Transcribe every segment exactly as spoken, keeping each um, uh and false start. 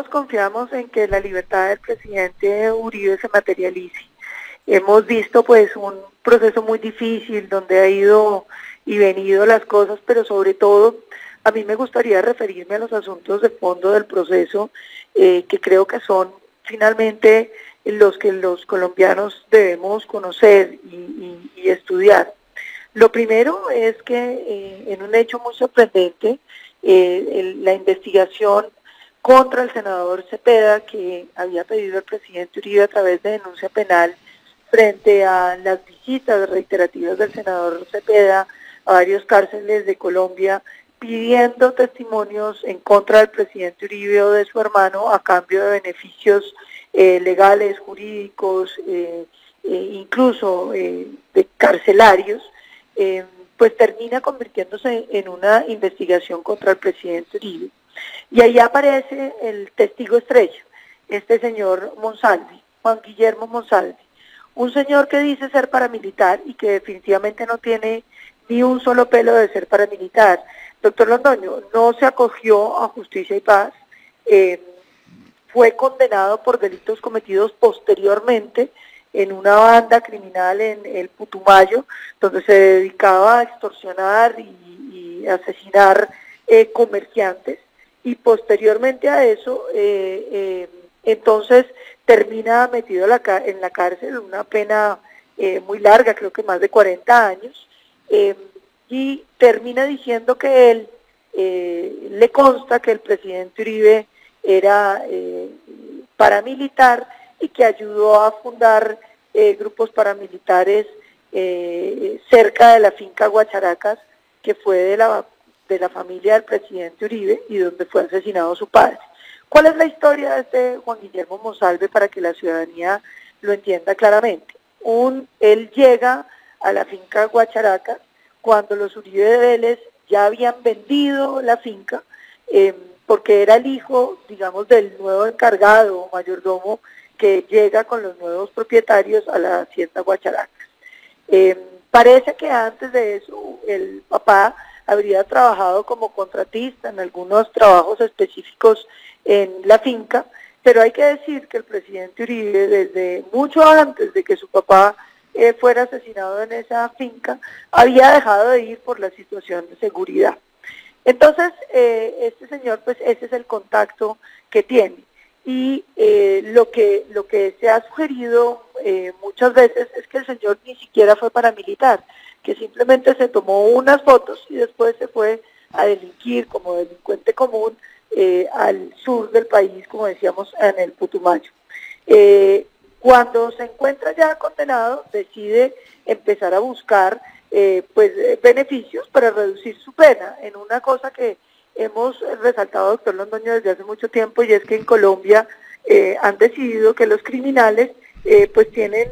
confiamos en que la libertad del presidente Uribe se materialice. Hemos visto pues un proceso muy difícil donde ha ido y venido las cosas, pero sobre todo a mí me gustaría referirme a los asuntos de fondo del proceso, eh, que creo que son finalmente los que los colombianos debemos conocer y, y, y estudiar. Lo primero es que eh, en un hecho muy sorprendente, eh, el, la investigación contra el senador Cepeda, que había pedido el presidente Uribe a través de denuncia penal frente a las visitas reiterativas del senador Cepeda a varios cárceles de Colombia, pidiendo testimonios en contra del presidente Uribe o de su hermano a cambio de beneficios eh, legales, jurídicos, eh, eh, incluso eh, de carcelarios, eh, pues termina convirtiéndose en una investigación contra el presidente Uribe. Y ahí aparece el testigo estrella, este señor Monsalve, Juan Guillermo Monsalve, un señor que dice ser paramilitar y que definitivamente no tiene ni un solo pelo de ser paramilitar. Doctor Londoño, no se acogió a Justicia y Paz, eh, fue condenado por delitos cometidos posteriormente en una banda criminal en el Putumayo, donde se dedicaba a extorsionar y, y asesinar eh, comerciantes, y posteriormente a eso, eh, eh, entonces termina metido en la, en la cárcel, una pena eh, muy larga, creo que más de cuarenta años, eh, y termina diciendo que él eh, le consta que el presidente Uribe era eh, paramilitar y que ayudó a fundar eh, grupos paramilitares eh, cerca de la finca Guacharacas, que fue de la, de la familia del presidente Uribe y donde fue asesinado su padre. ¿Cuál es la historia de este Juan Guillermo Monsalve para que la ciudadanía lo entienda claramente? Un, él llega a la finca Guacharacas cuando los Uribe de Vélez ya habían vendido la finca, eh, porque era el hijo, digamos, del nuevo encargado o mayordomo que llega con los nuevos propietarios a la hacienda Guacharacas. Eh, parece que antes de eso el papá habría trabajado como contratista en algunos trabajos específicos en la finca, pero hay que decir que el presidente Uribe, desde mucho antes de que su papá eh, fuera asesinado en esa finca, había dejado de ir por la situación de seguridad. Entonces, eh, este señor, pues ese es el contacto que tiene. Y eh, lo que lo que se ha sugerido eh, muchas veces es que el señor ni siquiera fue paramilitar, que simplemente se tomó unas fotos y después se fue a delinquir como delincuente común eh, al sur del país, como decíamos, en el Putumayo. Eh, cuando se encuentra ya condenado, decide empezar a buscar eh, pues beneficios para reducir su pena, en una cosa que hemos resaltado, doctor Londoño, desde hace mucho tiempo, y es que en Colombia eh, han decidido que los criminales eh, pues tienen,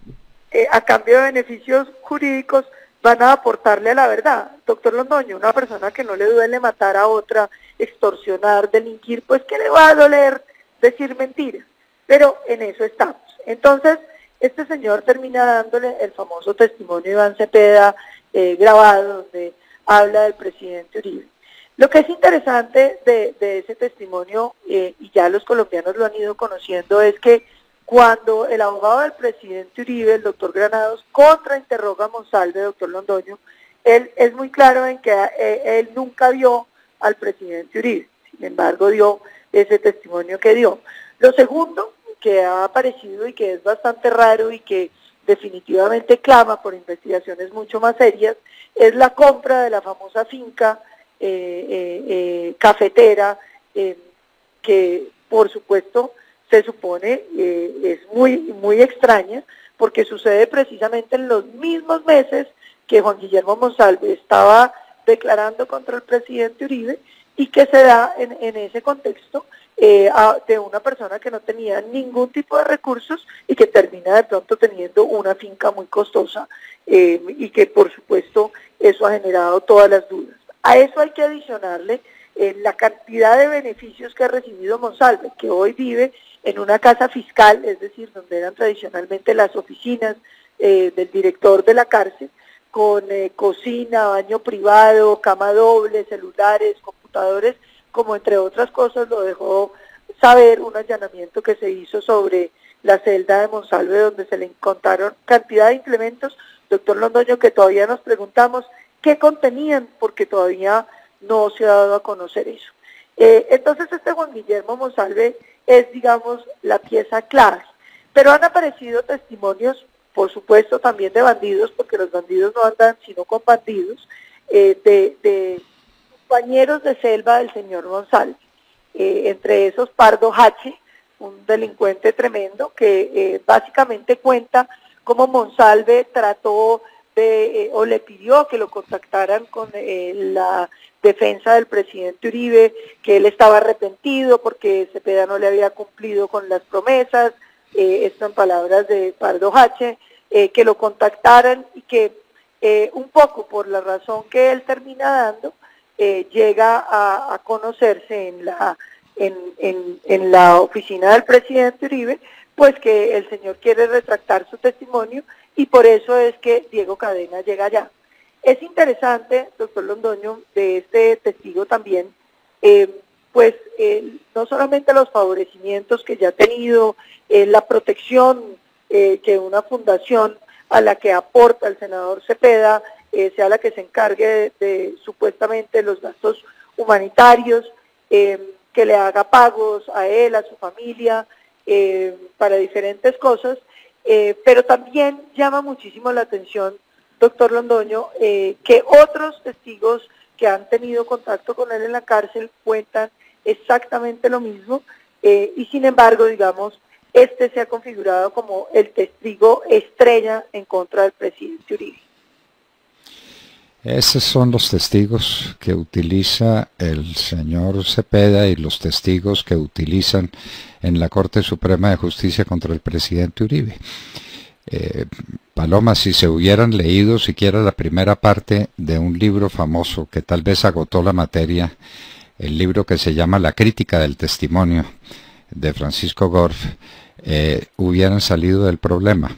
eh, a cambio de beneficios jurídicos, van a aportarle a la verdad. Doctor Londoño, una persona que no le duele matar a otra, extorsionar, delinquir, pues ¿qué le va a doler decir mentiras? Pero en eso estamos. Entonces, este señor termina dándole el famoso testimonio de Iván Cepeda eh, grabado, donde habla del presidente Uribe. Lo que es interesante de, de ese testimonio, eh, y ya los colombianos lo han ido conociendo, es que cuando el abogado del presidente Uribe, el doctor Granados, contrainterroga a Monsalve, doctor Londoño, él es muy claro en que eh, él nunca vio al presidente Uribe, sin embargo dio ese testimonio que dio. Lo segundo que ha aparecido y que es bastante raro y que definitivamente clama por investigaciones mucho más serias, es la compra de la famosa finca eh, eh, eh, cafetera, eh, que por supuesto se supone eh, es muy, muy extraña, porque sucede precisamente en los mismos meses que Juan Guillermo Monsalve estaba declarando contra el presidente Uribe, y que se da en, en ese contexto eh, a, de una persona que no tenía ningún tipo de recursos y que termina de pronto teniendo una finca muy costosa eh, y que por supuesto eso ha generado todas las dudas. A eso hay que adicionarle eh, la cantidad de beneficios que ha recibido Monsalve, que hoy vive en una casa fiscal, es decir, donde eran tradicionalmente las oficinas eh, del director de la cárcel, con eh, cocina, baño privado, cama doble, celulares, computadores, como entre otras cosas lo dejó saber un allanamiento que se hizo sobre la celda de Monsalve, donde se le encontraron cantidad de implementos, doctor Londoño, que todavía nos preguntamos qué contenían, porque todavía no se ha dado a conocer eso. Eh, entonces este Juan Guillermo Monsalve es, digamos, la pieza clave, pero han aparecido testimonios, por supuesto, también de bandidos, porque los bandidos no andan sino con bandidos, eh, de, de compañeros de celda del señor Monsalve, eh, entre esos Pardo Hache, un delincuente tremendo que eh, básicamente cuenta cómo Monsalve trató de, eh, o le pidió que lo contactaran con eh, la defensa del presidente Uribe, que él estaba arrepentido porque Cepeda no le había cumplido con las promesas, eh, esto en palabras de Pardo Hache, eh, que lo contactaran y que eh, un poco por la razón que él termina dando, eh, llega a, a conocerse en la En, en, en la oficina del presidente Uribe, pues que el señor quiere retractar su testimonio y por eso es que Diego Cadena llega allá. Es interesante, doctor Londoño, de este testigo también, eh, pues eh, no solamente los favorecimientos que ya ha tenido, eh, la protección eh, que una fundación a la que aporta el senador Cepeda, eh, sea la que se encargue de, de supuestamente los gastos humanitarios, eh, que le haga pagos a él, a su familia, eh, para diferentes cosas, eh, pero también llama muchísimo la atención, doctor Londoño, eh, que otros testigos que han tenido contacto con él en la cárcel cuentan exactamente lo mismo, eh, y sin embargo, digamos, este se ha configurado como el testigo estrella en contra del presidente Uribe. Esos son los testigos que utiliza el señor Cepeda y los testigos que utilizan en la Corte Suprema de Justicia contra el presidente Uribe. Eh, Paloma, si se hubieran leído siquiera la primera parte de un libro famoso que tal vez agotó la materia, el libro que se llama La crítica del testimonio de Francisco Gorf, eh, hubieran salido del problema.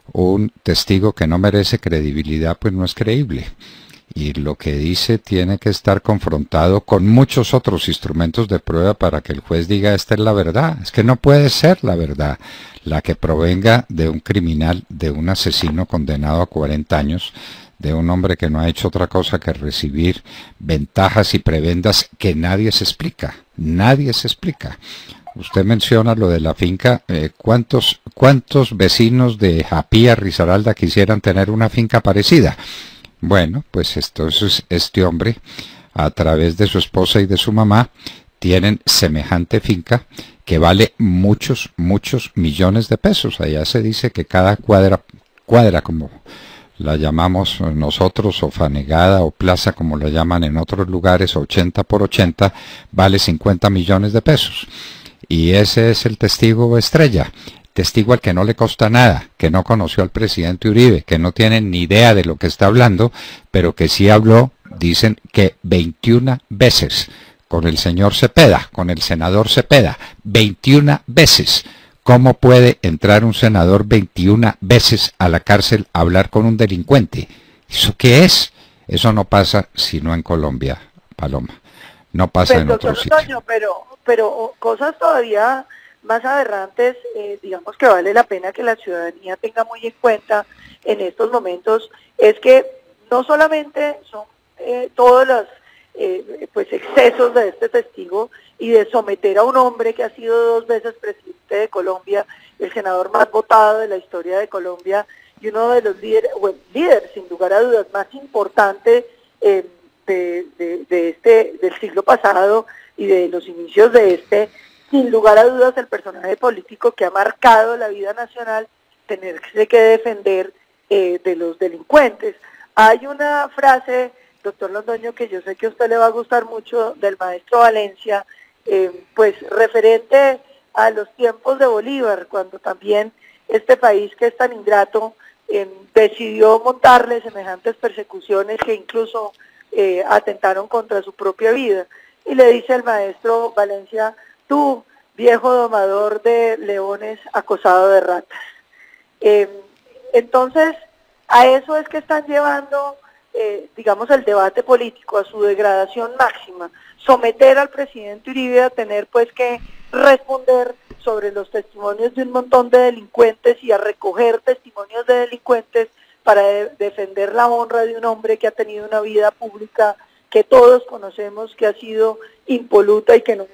Un testigo que no merece credibilidad pues no es creíble. Y lo que dice tiene que estar confrontado con muchos otros instrumentos de prueba para que el juez diga esta es la verdad. Es que no puede ser la verdad la que provenga de un criminal, de un asesino condenado a cuarenta años, de un hombre que no ha hecho otra cosa que recibir ventajas y prebendas que nadie se explica, nadie se explica. Usted menciona lo de la finca, eh, ¿cuántos, cuántos vecinos de Japía, Risaralda quisieran tener una finca parecida? Bueno, pues entonces este hombre, a través de su esposa y de su mamá, tienen semejante finca que vale muchos, muchos millones de pesos. Allá se dice que cada cuadra, cuadra como la llamamos nosotros, o fanegada, o plaza como la llaman en otros lugares, ochenta por ochenta, vale cincuenta millones de pesos. Y ese es el testigo estrella. Testigo al que no le consta nada, que no conoció al presidente Uribe, que no tiene ni idea de lo que está hablando, pero que sí habló, dicen que veintiuna veces con el señor Cepeda, con el senador Cepeda, veintiuna veces. ¿Cómo puede entrar un senador veintiuna veces a la cárcel a hablar con un delincuente? ¿Eso qué es? Eso no pasa sino en Colombia, Paloma. No pasa Pues, en otro sitio. Antonio, pero, pero cosas todavía más aberrantes, eh, digamos que vale la pena que la ciudadanía tenga muy en cuenta en estos momentos, es que no solamente son eh, todos los eh, pues excesos de este testigo y de someter a un hombre que ha sido dos veces presidente de Colombia, el senador más votado de la historia de Colombia y uno de los líderes, bueno, líder sin lugar a dudas más importante eh, de, de, de este del siglo pasado y de los inicios de este, sin lugar a dudas el personaje político que ha marcado la vida nacional, tenerse que defender eh, de los delincuentes. Hay una frase, doctor Londoño, que yo sé que a usted le va a gustar mucho, del maestro Valencia, eh, pues referente a los tiempos de Bolívar, cuando también este país que es tan ingrato eh, decidió montarle semejantes persecuciones que incluso eh, atentaron contra su propia vida. Y le dice el maestro Valencia: tú, viejo domador de leones acosado de ratas. Eh, entonces, a eso es que están llevando, eh, digamos, el debate político, a su degradación máxima. Someter al presidente Uribe a tener, pues, que responder sobre los testimonios de un montón de delincuentes y a recoger testimonios de delincuentes para de defender la honra de un hombre que ha tenido una vida pública que todos conocemos que ha sido impoluta y que no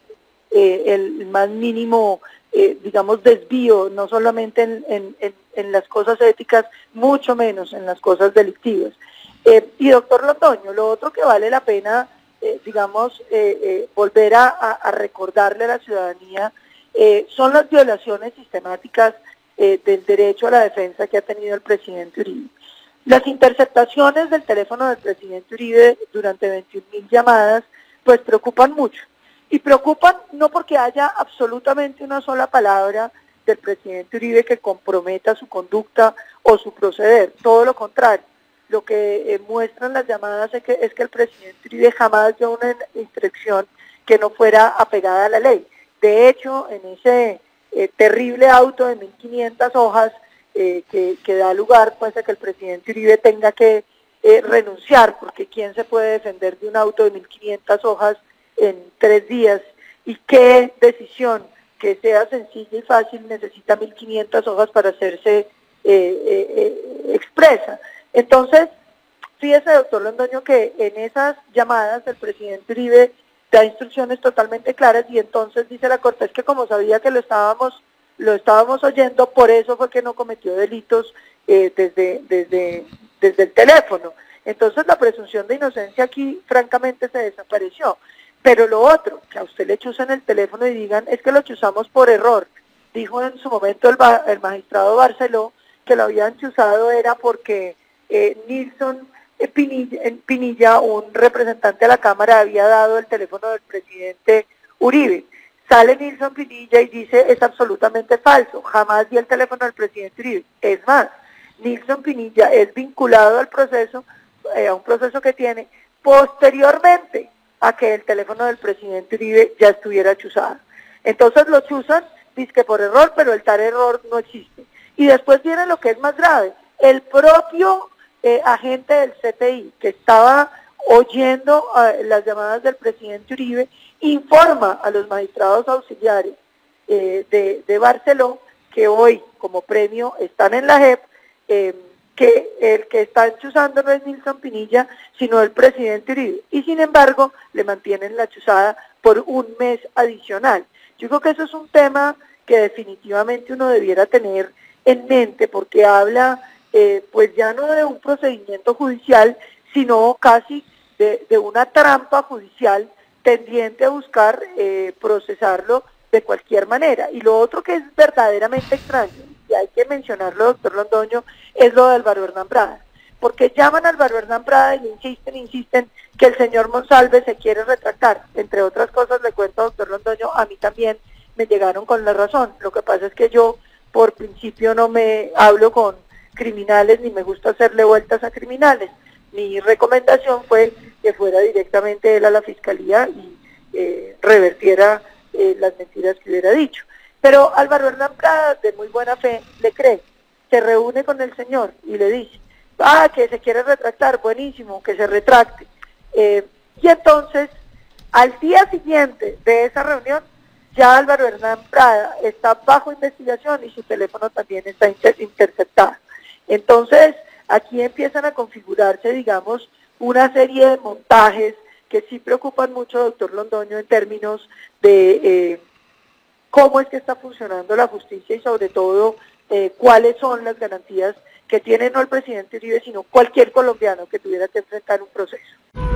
eh, el más mínimo, eh, digamos, desvío, no solamente en, en, en, en las cosas éticas, mucho menos en las cosas delictivas. Eh, y doctor Londoño, lo otro que vale la pena, eh, digamos, eh, eh, volver a, a, a recordarle a la ciudadanía eh, son las violaciones sistemáticas eh, del derecho a la defensa que ha tenido el presidente Uribe. Las interceptaciones del teléfono del presidente Uribe durante veintiún mil llamadas, pues preocupan mucho. Y preocupan no porque haya absolutamente una sola palabra del presidente Uribe que comprometa su conducta o su proceder, todo lo contrario. Lo que eh, muestran las llamadas es que, es que el presidente Uribe jamás dio una instrucción que no fuera apegada a la ley. De hecho, en ese eh, terrible auto de mil quinientas hojas eh, que, que da lugar pues, a que el presidente Uribe tenga que eh, renunciar, porque ¿quién se puede defender de un auto de mil quinientas hojas en tres días? ¿Y qué decisión que sea sencilla y fácil necesita mil quinientas hojas para hacerse eh, eh, eh, expresa? Entonces, fíjese, doctor Londoño, que en esas llamadas el presidente Uribe da instrucciones totalmente claras y entonces dice la Corte, es que como sabía que lo estábamos lo estábamos oyendo, por eso fue que no cometió delitos eh, desde, desde, desde el teléfono. Entonces la presunción de inocencia aquí francamente se desapareció. Pero lo otro, que a usted le chusen el teléfono y digan, es que lo chuzamos por error. Dijo en su momento el, el magistrado Barceló que lo habían chuzado era porque eh, Nilson Pinilla, Pinilla, un representante de la Cámara, había dado el teléfono del presidente Uribe. Sale Nilson Pinilla y dice, es absolutamente falso, jamás di el teléfono del presidente Uribe. Es más, Nilson Pinilla es vinculado al proceso, eh, a un proceso que tiene posteriormente a que el teléfono del presidente Uribe ya estuviera chuzado. Entonces lo chuzan, dizque por error, pero el tal error no existe. Y después viene lo que es más grave, el propio eh, agente del C T I que estaba oyendo uh, las llamadas del presidente Uribe, informa a los magistrados auxiliares eh, de, de Barceló, que hoy como premio están en la J E P, eh, que el que está chuzando no es Nilson Pinilla, sino el presidente Uribe, y sin embargo le mantienen la chuzada por un mes adicional. Yo creo que eso es un tema que definitivamente uno debiera tener en mente, porque habla eh, pues ya no de un procedimiento judicial, sino casi de, de una trampa judicial tendiente a buscar eh, procesarlo de cualquier manera. Y lo otro que es verdaderamente extraño, y hay que mencionarlo, doctor Londoño, es lo de Álvaro Hernán Prada, porque llaman a Álvaro Hernán Prada y insisten, insisten que el señor Monsalve se quiere retractar. Entre otras cosas, le cuento, doctor Londoño, a mí también me llegaron con la razón. Lo que pasa es que yo, por principio, no me hablo con criminales, ni me gusta hacerle vueltas a criminales. Mi recomendación fue que fuera directamente él a la fiscalía y eh, revertiera eh, las mentiras que hubiera dicho. Pero Álvaro Hernán Prada, de muy buena fe, le cree, se reúne con el señor y le dice, ah, que se quiere retractar, buenísimo, que se retracte. Eh, y entonces, al día siguiente de esa reunión, ya Álvaro Hernán Prada está bajo investigación y su teléfono también está inter interceptado. Entonces, aquí empiezan a configurarse, digamos, una serie de montajes que sí preocupan mucho, doctor Londoño, en términos de eh, cómo es que está funcionando la justicia y sobre todo eh, cuáles son las garantías que tiene no el presidente Uribe, sino cualquier colombiano que tuviera que enfrentar un proceso.